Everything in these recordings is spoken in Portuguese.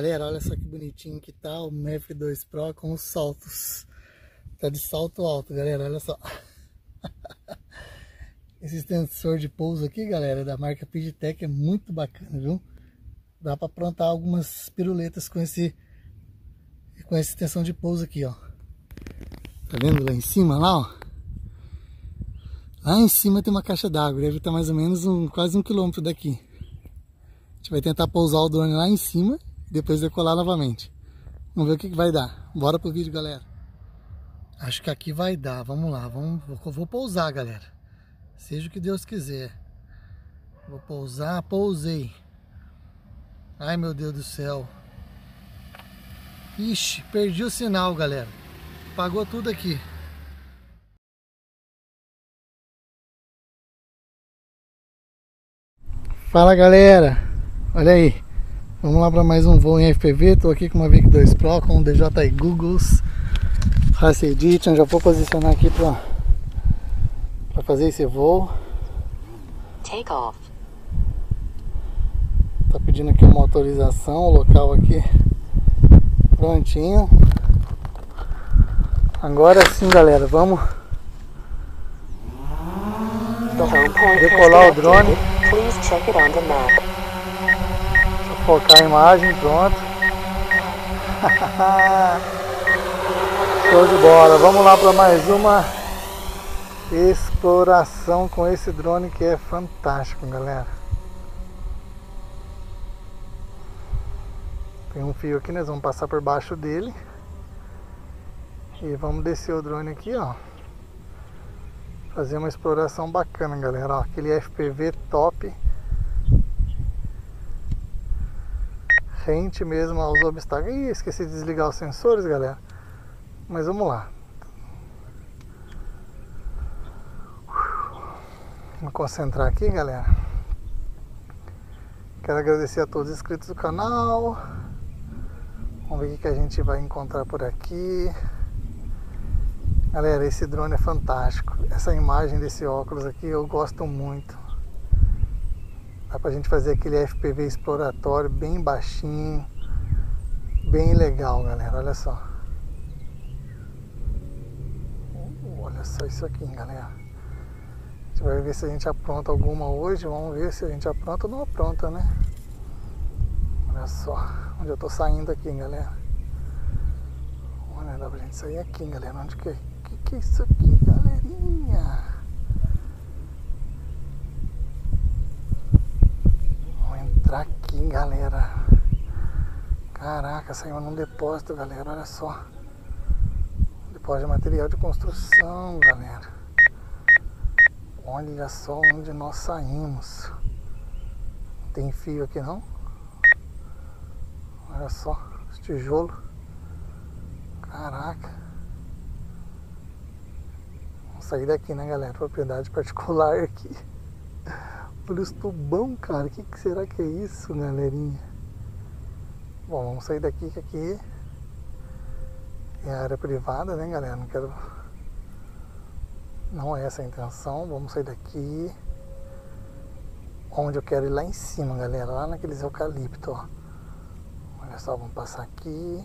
Galera, olha só que bonitinho que tá o Mavic 2 Pro com os saltos. Tá de salto alto, galera, olha só. Esse extensor de pouso aqui, galera, da marca Pidtech é muito bacana, viu? Dá pra aprontar algumas piruletas com essa extensão de pouso aqui, ó. Tá vendo lá em cima, lá, ó? Lá em cima tem uma caixa d'água, deve estar mais ou menos quase 1 quilômetro daqui. A gente vai tentar pousar o drone lá em cima e depois decolar novamente. Vamos ver o que vai dar. Bora pro vídeo, galera. Acho que aqui vai dar, vamos lá, vou pousar, galera. Seja o que Deus quiser. Vou pousar, pousei. Ai, meu Deus do céu. Ixi, perdi o sinal, galera. Apagou tudo aqui. Fala, galera. Olha aí. Vamos lá para mais um voo em FPV. Estou aqui com uma Mavic 2 Pro com o DJI Googles Race Edition. Já vou posicionar aqui para fazer esse voo. Take off. Tá pedindo aqui uma autorização, o local aqui prontinho. Agora sim, galera, vamos decolar o drone. Please check it on the map. Deixa eu focar a imagem, pronto. Show de bola. Vamos lá para mais uma exploração com esse drone que é fantástico, galera. Tem um fio aqui, nós vamos passar por baixo dele. E vamos descer o drone aqui, ó. Fazer uma exploração bacana, galera. Ó, aquele FPV top. Rente mesmo aos obstáculos. Ih, esqueci de desligar os sensores, galera. Mas vamos lá. Vamos concentrar aqui, galera. Quero agradecer a todos os inscritos do canal. Vamos ver o que a gente vai encontrar por aqui. Galera, esse drone é fantástico. Essa imagem desse óculos aqui eu gosto muito. Dá pra gente fazer aquele FPV exploratório bem baixinho. Bem legal, galera. Olha só. Olha só isso aqui, galera. A gente vai ver se a gente apronta alguma hoje. Vamos ver se a gente apronta ou não apronta, né? Olha só onde eu tô saindo aqui, galera. Olha, dá pra gente sair aqui, galera. Onde que é isso aqui, galerinha? Vamos entrar aqui, galera. Caraca, saímos num depósito, galera. Olha só. Depósito de material de construção, galera. Olha só onde nós saímos. Não tem fio aqui, não? Olha só, os tijolos. Caraca. Vamos sair daqui, né, galera? Propriedade particular aqui. Olha os tubão, cara. O que será que é isso, galerinha? Bom, vamos sair daqui, que aqui é área privada, né, galera? Não é essa a intenção. Vamos sair daqui. Onde eu quero ir, lá em cima, galera. Lá naqueles eucaliptos, ó. Olha só, vamos passar aqui.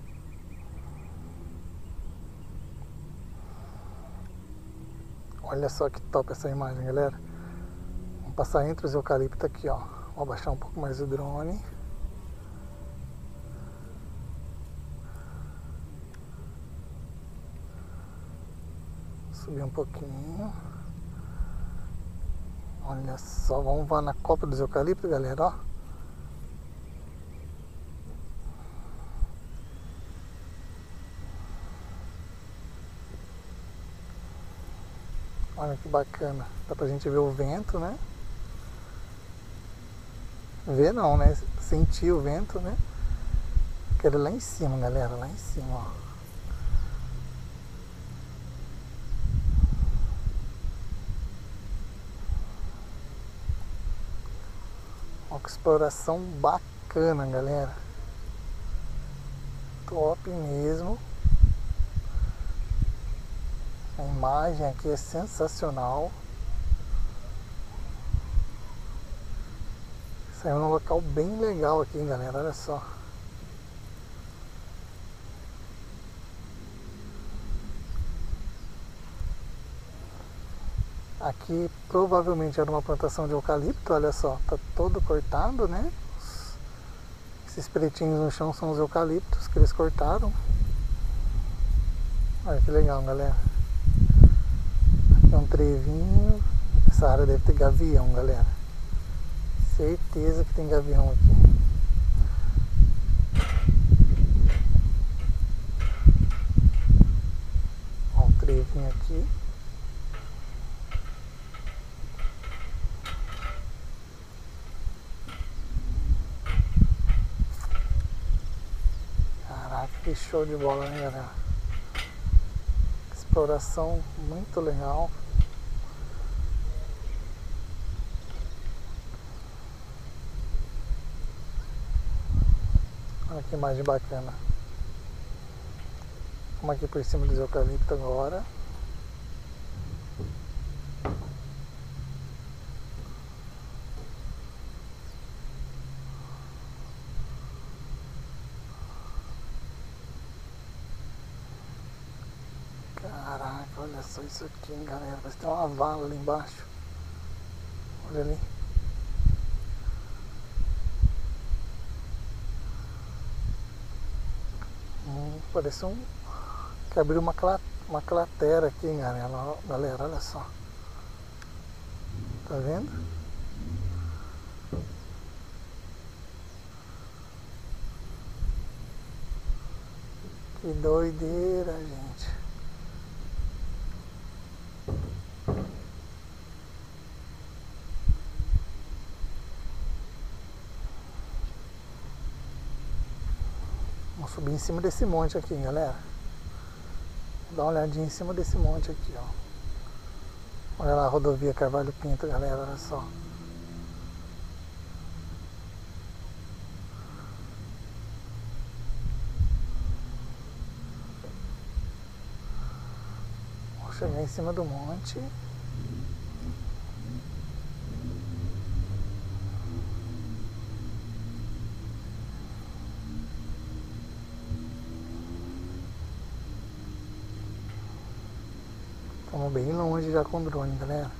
Olha só que top essa imagem, galera. Vamos passar entre os eucaliptos aqui, ó. Vou abaixar um pouco mais o drone. Subir um pouquinho. Olha só, vamos voar na copa dos eucaliptos, galera, ó. Olha que bacana. Dá pra gente ver o vento, né? Ver não, né? Sentir o vento, né? Quero ir lá em cima, galera. Lá em cima, ó. Ó, que exploração bacana, galera. Top mesmo. A imagem aqui é sensacional. Saiu num local bem legal aqui, galera. Olha só. Aqui provavelmente era uma plantação de eucalipto, olha só, tá todo cortado, né? Esses pretinhos no chão são os eucaliptos que eles cortaram. Olha que legal, galera. Aqui é um trevinho. Essa área deve ter gavião, galera. Certeza que tem gavião aqui. Ó, um trevinho aqui. Caraca, que show de bola, né, galera? Exploração muito legal. Olha que imagem bacana. Vamos aqui por cima dos eucaliptos agora. Caraca, olha só isso aqui, hein, galera. Parece que tem uma vala ali embaixo. Olha ali. Parece que abriu uma cratera aqui, hein, galera, olha só. Tá vendo? Que doideira, gente. Vamos subir em cima desse monte aqui, galera. Dá uma olhadinha em cima desse monte aqui, ó. Olha lá a rodovia Carvalho Pinto, galera, olha só. Vou chegar em cima do monte. Estamos bem longe já com o drone, galera.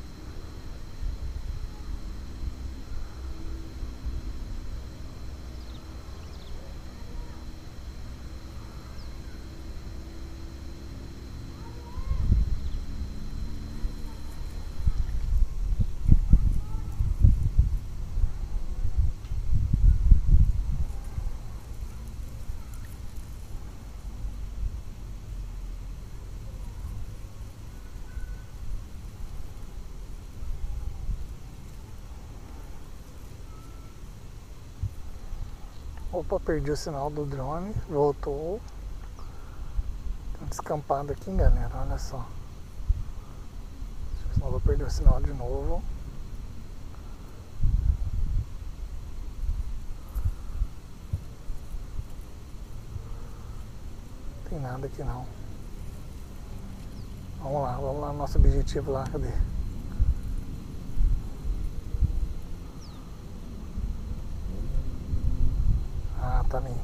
Opa, perdi o sinal do drone, voltou. Tem um descampado aqui, galera, olha só. Senão vou perder o sinal de novo. Não tem nada aqui não. Vamos lá, nosso objetivo lá, cadê? Ah, tá ali.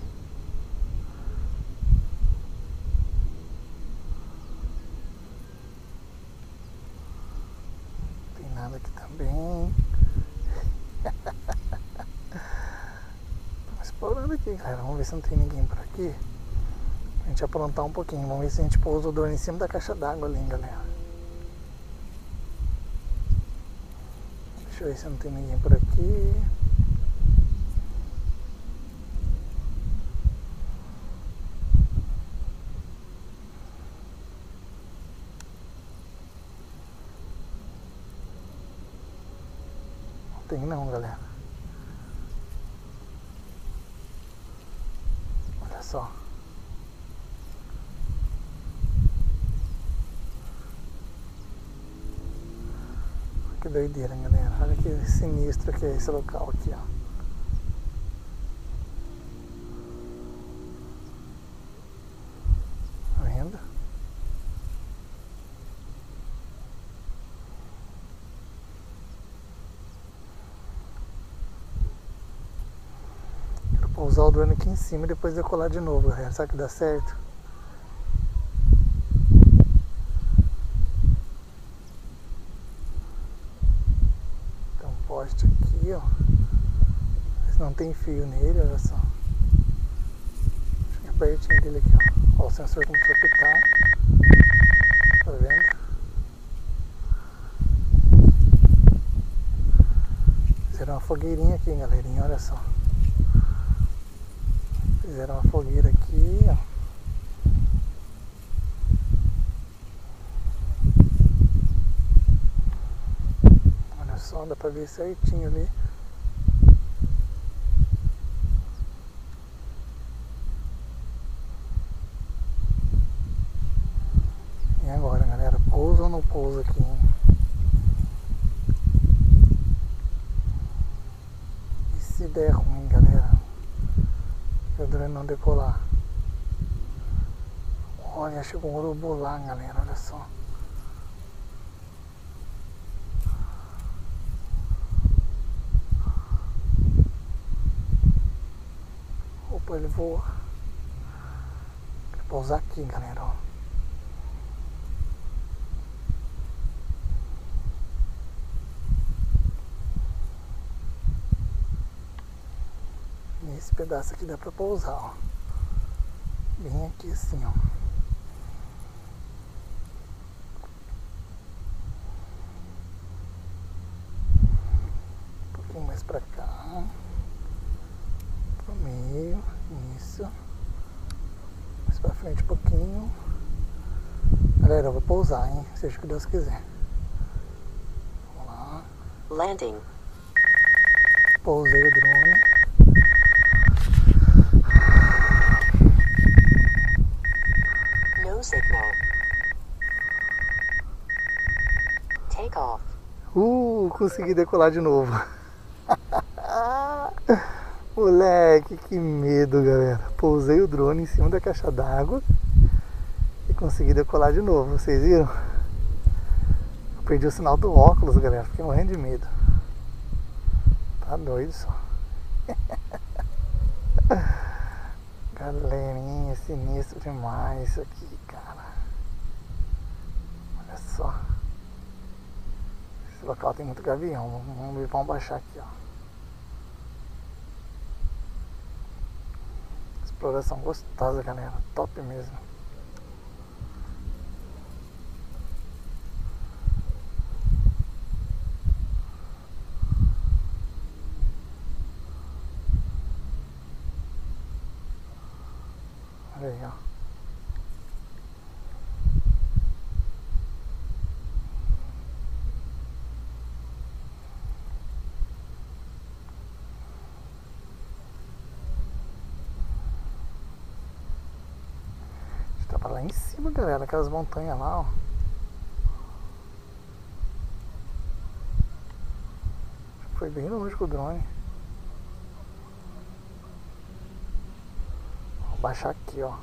Tem nada aqui também. Tô explorando aqui, galera. Vamos ver se não tem ninguém por aqui. A gente aprontar um pouquinho. Vamos ver se a gente pousa o drone em cima da caixa d'água ali, galera. Deixa eu ver se não tem ninguém por aqui. Não tem não, galera. Olha só. Que doideira, galera. Olha que sinistro que é esse local aqui, ó. Tá vendo? Quero pousar o drone aqui em cima e depois decolar de novo, galera. Será que dá certo? tem fio nele, olha só. Fica pertinho dele aqui, ó. Ó, o sensor começou a pitar. Tá vendo? Fizeram uma fogueirinha aqui, galerinha, olha só. Fizeram uma fogueira aqui, ó. Olha só, dá pra ver certinho ali. E agora, galera, pousa ou não pousa aqui, hein? E se der ruim, galera, o drone não decolar? Olha, chegou um urubu lá, galera, olha só. Opa, ele voa. Vou pousar aqui, galera, ó. Esse pedaço aqui dá pra pousar, ó. Bem aqui assim, ó. Um pouquinho mais pra cá. Pro meio. Isso. Mais pra frente um pouquinho. Galera, eu vou pousar, hein? Seja o que Deus quiser. Vamos lá. Landing. Pousei o drone. No signal. Take off. Consegui decolar de novo. Moleque, que medo, galera. Pousei o drone em cima da caixa d'água e consegui decolar de novo. Vocês viram? Eu perdi o sinal do óculos, galera. Fiquei morrendo de medo. Tá doido só. Galerinha, sinistro demais isso aqui, cara. Olha só. Esse local tem muito gavião. Vamos baixar aqui, ó. Exploração gostosa, galera. Top mesmo. Olha aí, ó. Estava lá em cima, galera, aquelas montanhas lá, ó. Foi bem longe com o drone. Vou baixar aqui, ó.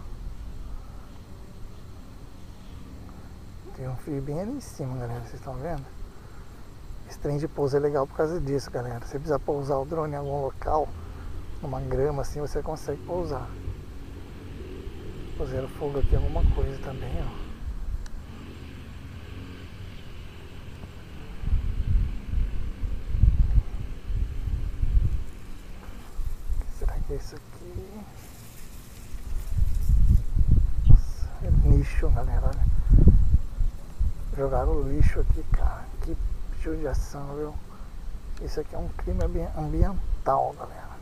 Tem um fio bem ali em cima, galera, vocês estão vendo? Esse trem de pouso é legal por causa disso, galera. Se você precisar pousar o drone em algum local, numa grama assim, você consegue pousar. Puseram fogo aqui em alguma coisa também, ó. O que será que é isso aqui? Nossa, é lixo, galera, olha. Jogaram lixo aqui, cara. Que judiação, viu? Isso aqui é um crime ambiental, galera.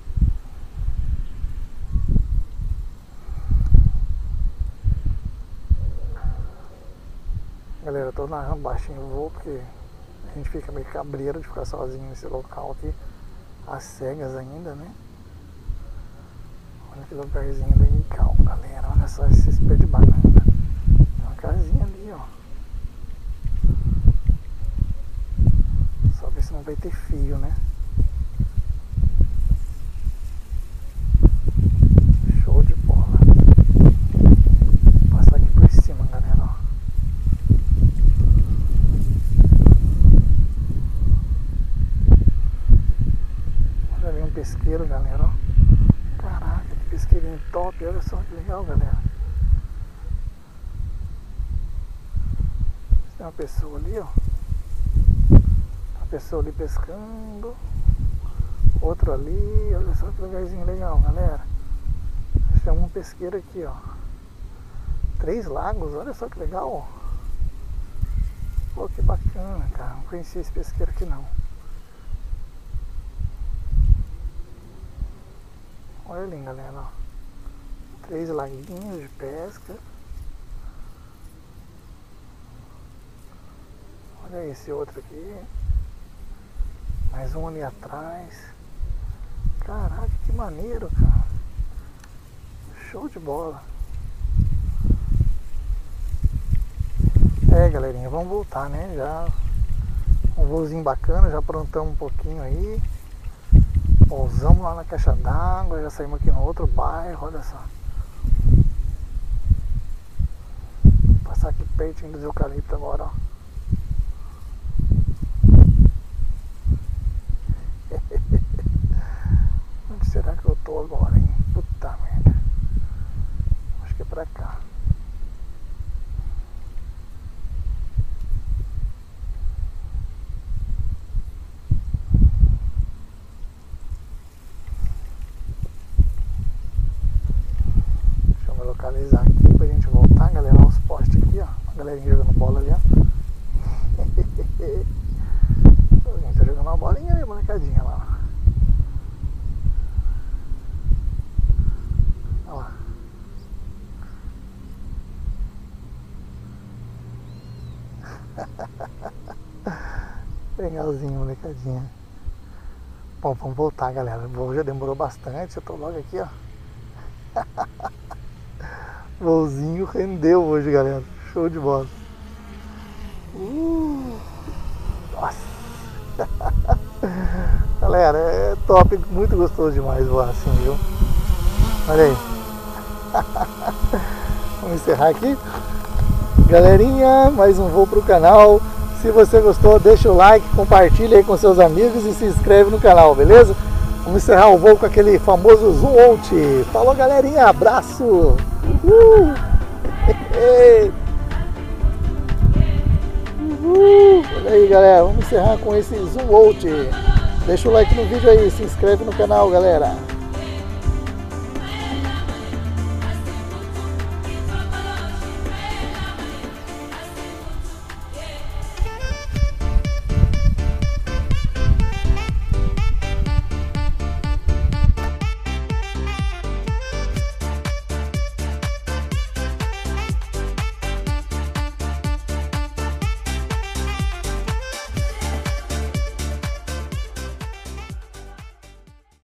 Galera, eu tô narrando baixinho o voo porque a gente fica meio cabreiro de ficar sozinho nesse local aqui, às cegas ainda, né? Olha que lugarzinho legal, galera. Olha só esses pés de banana. Tem uma casinha ali, ó. Só ver se não vai ter fio, né? Show de bola. Vou passar aqui por cima, galera, ó. Olha ali um pesqueiro, galera, ó. Caraca, que pesqueirinho top. Olha só que legal, galera. Tem uma pessoa ali, ó. Uma pessoa ali pescando. Outro ali, olha só que lugarzinho legal, galera. Chama um pesqueiro aqui, ó. 3 lagos, olha só que legal, ó. Pô, que bacana, cara. Não conhecia esse pesqueiro aqui não. Olha ali, galera, ó. 3 laguinhos de pesca. Olha esse outro aqui. Mais um ali atrás. Caraca, que maneiro, cara. Show de bola. É, galerinha, vamos voltar, né? Já um voozinho bacana, já aprontamos um pouquinho aí. Pousamos lá na caixa d'água, já saímos aqui no outro bairro, olha só. Vou passar aqui pertinho dos eucaliptos agora, ó. Onde será que eu tô agora, hein? Puta merda. Acho que é pra cá. Deixa eu me localizar aqui pra gente voltar, galera. Olha os postes aqui, ó. A galerinha jogando bola ali, ó. A gente tá jogando uma bolinha ali, molecadinha lá. Olha lá. Legalzinho, molecadinha. Bom, vamos voltar, galera. O voo já demorou bastante. Eu tô logo aqui, ó. Voozinho rendeu hoje, galera. Show de bola. Nossa. Galera, é top. Muito gostoso demais voar assim, viu? Olha aí. Vamos encerrar aqui. Galerinha, mais um voo pro canal. Se você gostou, deixa o like, compartilha aí com seus amigos e se inscreve no canal, beleza? Vamos encerrar o voo com aquele famoso zoom out. Falou, galerinha, abraço! Uhul! Uhul! Olha aí, galera, vamos encerrar com esse zoom out. Deixa o like no vídeo aí, se inscreve no canal, galera.